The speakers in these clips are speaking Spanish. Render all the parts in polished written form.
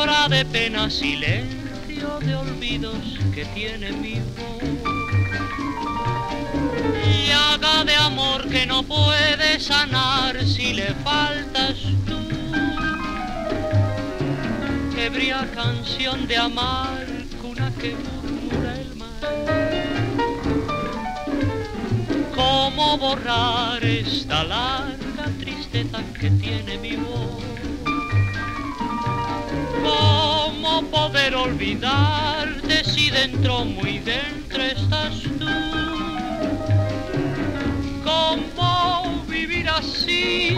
sombra de pena, silencio de olvidos que tiene mi voz. Llaga de amor que no puede sanar si le faltas tú. Ebria canción de amar, cuna que murmura el mar. ¿Cómo borrar esta larga tristeza que tiene mi voz? ¿Cómo poder olvidarte si dentro, muy dentro estás tú? ¿Cómo vivir así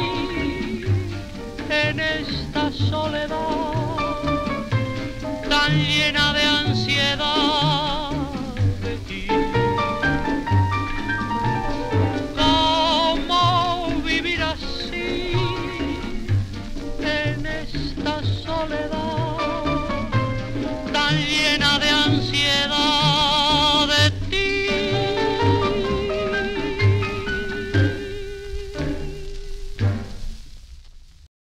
en esta soledad tan llena de ansiedad de ti? ¿Cómo vivir así en esta soledad tan llena